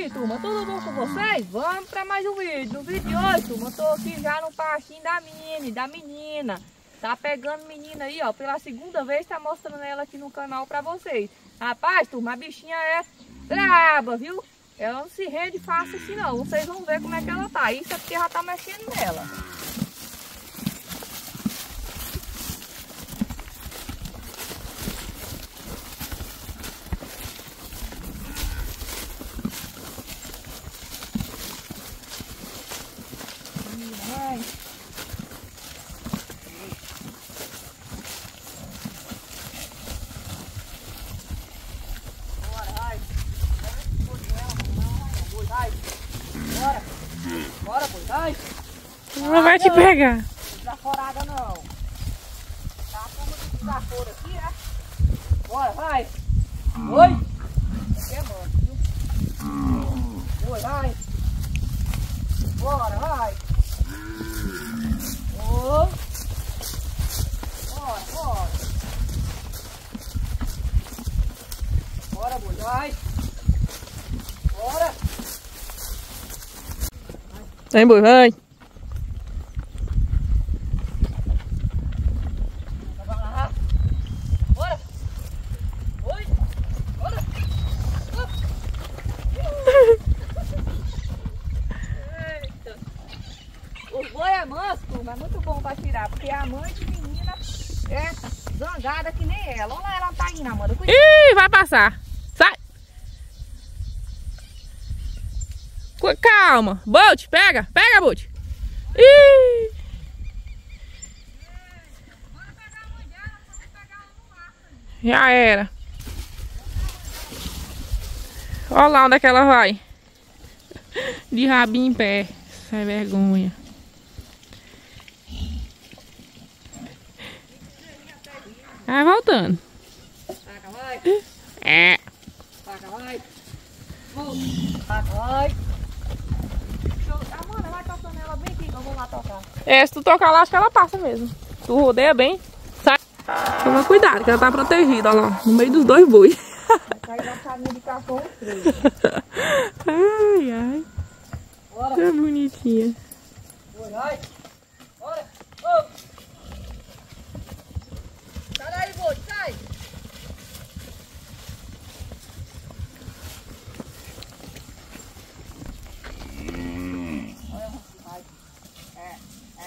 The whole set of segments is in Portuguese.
aí, turma, tudo bom com vocês? Vamos para mais um vídeo. No vídeo de hoje, turma, eu tô aqui já no pastinho da menina. Tá pegando menina aí, ó, pela segunda vez, tá mostrando ela aqui no canal para vocês. Rapaz, turma, a bichinha é braba, viu? Ela não se rende fácil assim não. Vocês vão ver como é que ela tá. Isso é porque já tá mexendo nela. Bora, boi, vai. Ela vai te pegar. Desaforada não. Tá como de desaforo aqui, né? Bora, vai. Oi. Aqui é manso, viu? Oi, vai. Bora, vai. Oi. Bora, bora. Bora, boi, vai. Bora. Vem, boi, vai. Vai lá. Bora. Oi. Bora. Eita. O boi é manso, turma, é muito bom pra tirar, porque a mãe de menina é zangada que nem ela. Olha lá, ela tá indo, Amanda. Cuidado. Ih, vai passar. Sai. Calma. Bolt, pega. Pega, Bolt. Ih. Já era. Olha lá onde é que ela vai. De rabinho em pé. Sem vergonha. Vai voltando. Taca, vai. É. Taca, vai. Taca, vai. Amanda, vai tocando ela bem aqui que eu vou lá tocar. É, se tu tocar lá, acho que ela passa mesmo. Tu rodeia bem. Sai. Toma cuidado, que ela tá protegida, olha lá. No meio dos dois bois. Vai cair na carinha de cachorro preso. Ai, ai. Bora. Que bonitinha. Bora, vai. Bora. Oh. Sai daí, boi, sai. Olha, vai. É.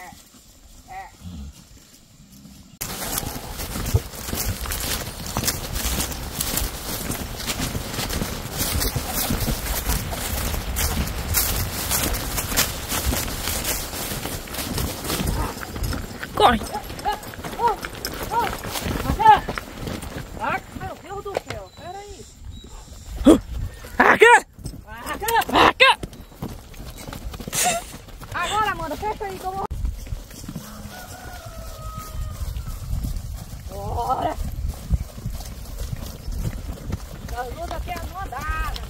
Corre. Meu Deus do céu, peraí. Vaca! Vaca! Agora, Amanda, fecha aí que eu vou. Bora! As luzes aqui é mandada.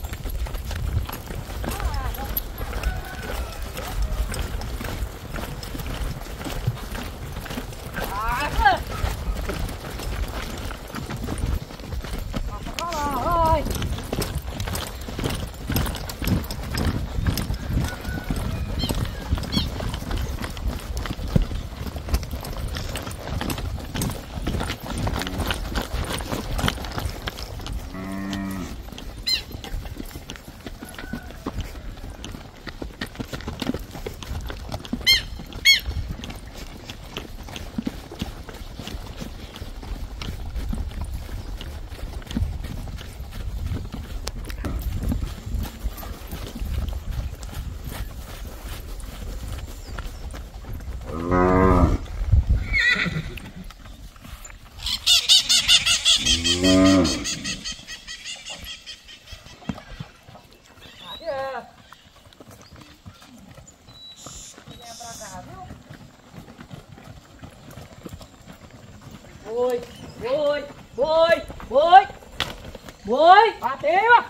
Boi, bateu!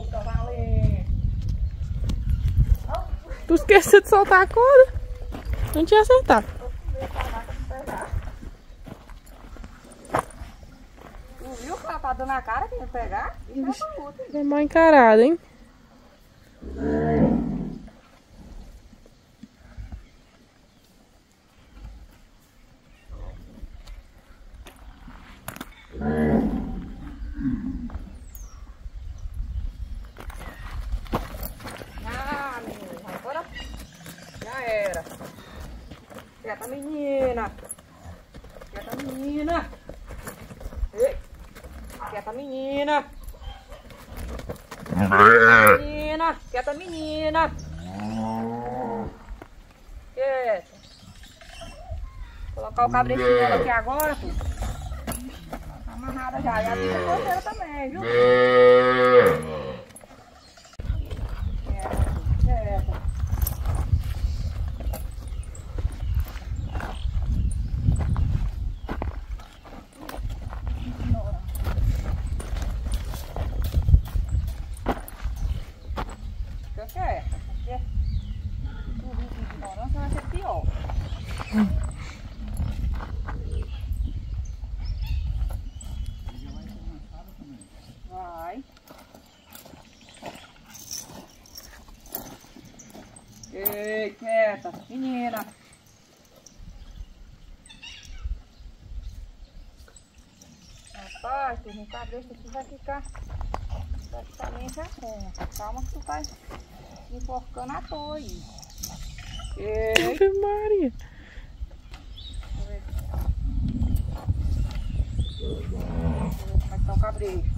Tu esqueceu de soltar a corda. Não tinha acertado. Tu viu que ela tá dando a cara que ia pegar? É mal encarada, hein? Ah, menina, agora já era. Quieta, menina. Quieta, menina. Ei. Quieta, menina. Menina. Quieta, menina. Quieta. Vou colocar o cabretinho dela aqui agora, tu. Tá amarrada já. E a bicha coceira também, viu? Quieta. Ignorância vai ser pior. Vai. Ei, quieta, menina. Rapaz, tu não tá besta, tu vai ficar praticamente a conta. Calma que tu tá enforcando à toa aí. Ei. Ave Maria. Como é que tá o cabreiro?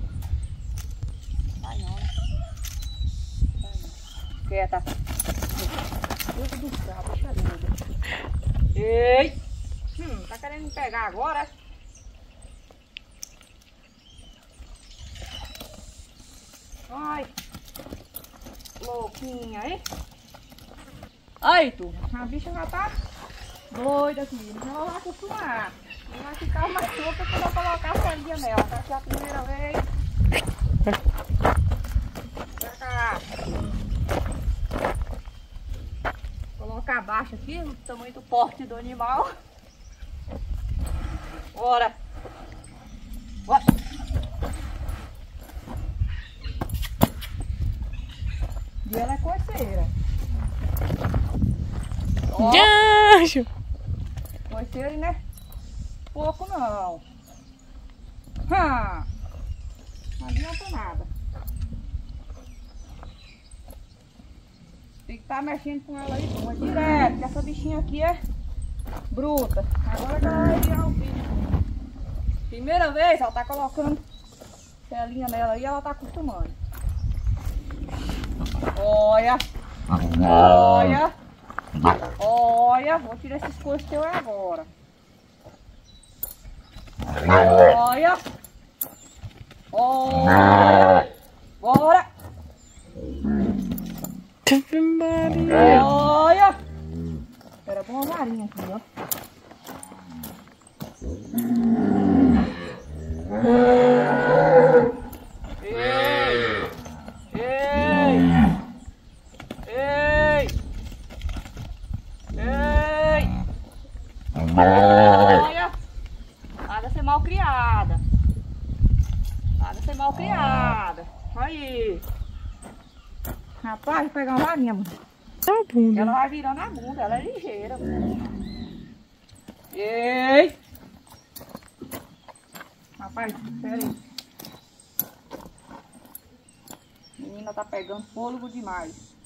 Vai não, né? Vai não. Quieta. Deus do céu, deixa linda. Ei! Tá querendo me pegar agora? Ai! Louquinha, hein? Aí, tu, a bicha já tá doida aqui, não ela vai acostumar. Não vai ficar mais solta quando eu colocar a salinha nela. Tá aqui a primeira vez. Pra cá. Colocar abaixo aqui, o tamanho do porte do animal. Bora. Bora. E ela é coceira. Gancho! Coceira e né? Pouco não. Não adianta nada. Tem que estar mexendo com ela aí, mas direto, porque essa bichinha aqui é bruta. Agora que ela vai virar o bicho. Primeira vez ela tá colocando telinha nela aí, ela tá acostumando. Olha! Olha! Olha! Vou tirar esses coisas teus agora. Olha! Olha! Bora! Ave Maria! Olha! Era bom uma varinha aqui, ó. Ei! Ei! Ei! Ei! Olha! Nada ser mal criada. Nada ser mal criada. Aí! Rapaz, vou pegar uma varinha, mano. A bunda. Ela vai virando a bunda, ela é ligeira. Ei! Rapaz, espera aí. A menina tá pegando fôlego demais.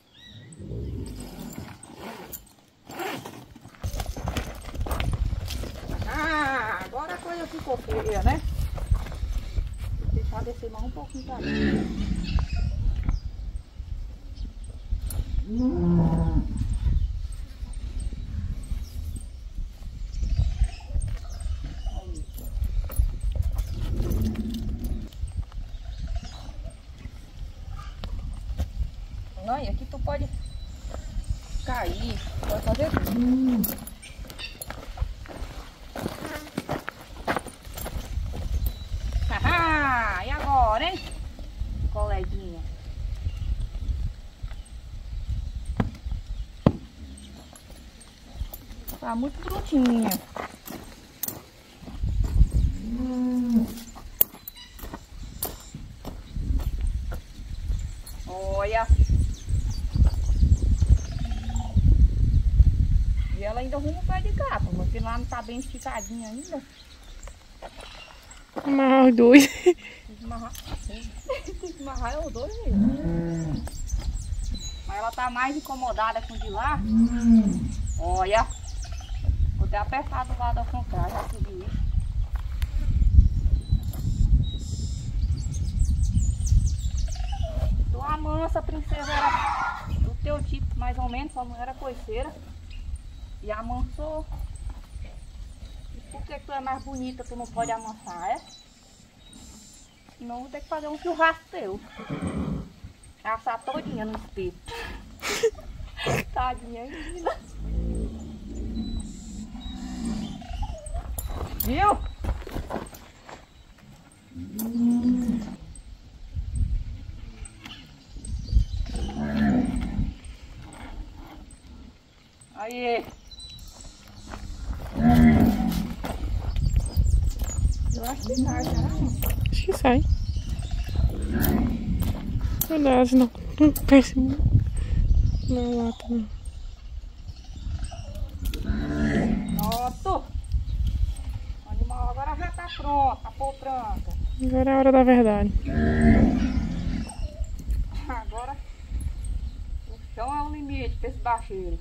Ah, agora a coisa ficou feia, né? Vou deixar descer mais um pouquinho pra mim. Não, e aqui tu pode cair, pode fazer tudo. Haha, e agora, hein? Coleguinha. Tá muito brutinha. Olha. E ela ainda arruma o pé de capa, mas que lá não tá bem esticadinha ainda. Amarrar os dois. Tem que amarrar os dois mesmo. Mas ela tá mais incomodada com o de lá. Olha. Vou até apertar do lado ao contrário, já subiu isso. Tua mansa, princesa, era do teu tipo, mais ou menos, só não era coiceira. E amansou. E por que tu é mais bonita, tu não pode amansar, é? Senão vou ter que fazer um churrasco teu. Assar todinha no espeto. Tadinha, menina. Viu? Aí. Eu acho que sai, será? Acho que sai. Verdade, não. Não pensa na lata, não. Pronto. O animal agora já tá pronto, a poltranca. Agora é a hora da verdade. Agora o chão é o limite pra esse baixeiro.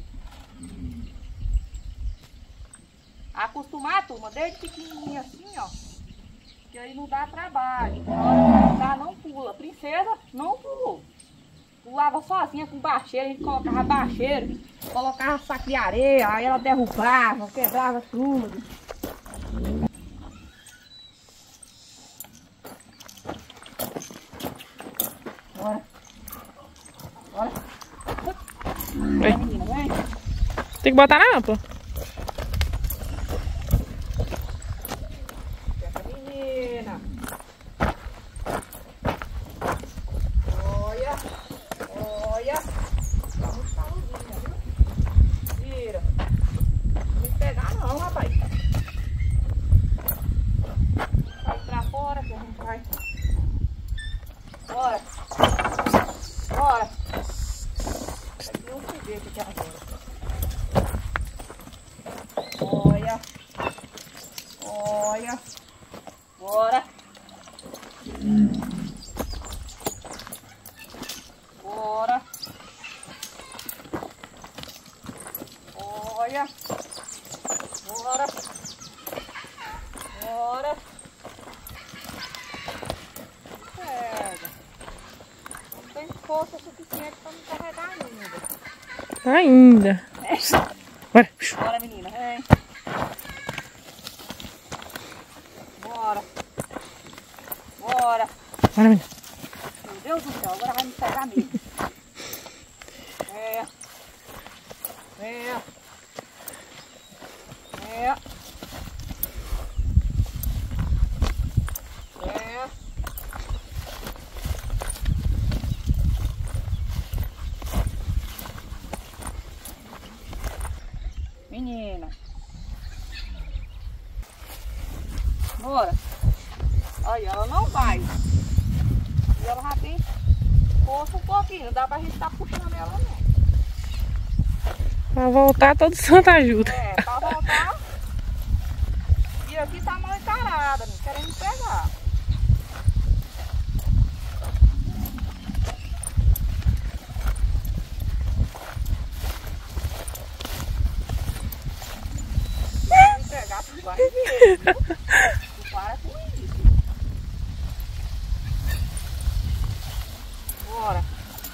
Acostumar, turma, desde pequenininha assim, ó. Que aí não dá trabalho. Na hora que dá, não pula. Princesa não pulou. Pulava sozinha com bacheiro, a gente colocava bacheiro, colocava saco de areia, aí ela derrubava, quebrava tudo. Bora. Bora. Vai, menina, vem. Tem que botar na ampla. Menina. Olha. Olha. Muito saludinha, viu? Vira. Não tem que pegar não, rapaz. Vai pra fora que a gente vai. Bora. Bora. Aqui eu te ver aqui agora. Olha. Olha. Bora. Bora. Olha. Bora. Bora. Pega. Não tem força suficiente para me carregar ainda. Ainda. Bora. Bora, menina. Vem. Bora. Bora. Bora, menina. Meu Deus do céu, agora vai me pegar mesmo. É. É. É. É. Menina. Bora. Olha, ela não vai. E ela já tem força um pouquinho. Não dá pra gente estar puxando ela, não. Pra voltar, todo santo ajuda. É, pra voltar. E aqui tá mal encarada, não querendo me pegar. Se me pegar, tu vai ver. Tu para com isso. Bora.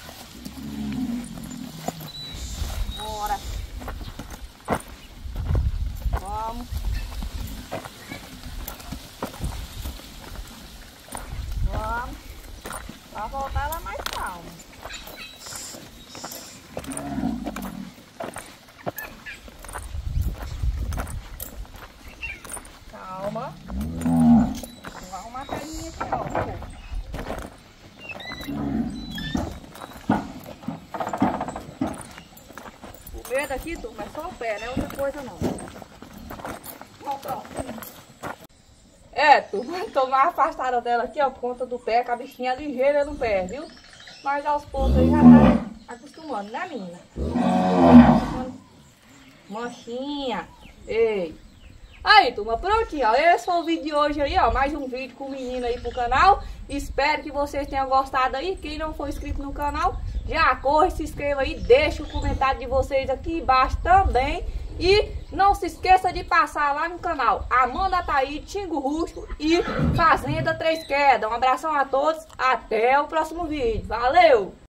Bora. Vamos. Vamos. Pra voltar ela mais calma. Calma. Vou arrumar a carinha aqui, ó. O medo aqui, turma, é só o pé, não é outra coisa não. Turma, tô mais afastada dela aqui, ó, por conta do pé, que a bichinha é ligeira no pé, viu? Mas aos poucos aí já tá acostumando, né, menina? Manchinha. Ei. Aí, turma, prontinho, ó. Esse foi o vídeo de hoje aí, ó. Mais um vídeo com o menino aí pro canal. Espero que vocês tenham gostado aí. Quem não for inscrito no canal, já corre, se inscreva aí. Deixa o comentário de vocês aqui embaixo também. E não se esqueça de passar lá no canal Amanda Thaís, Tingo Rústico e Fazenda Três Quedas. Um abração a todos. Até o próximo vídeo. Valeu!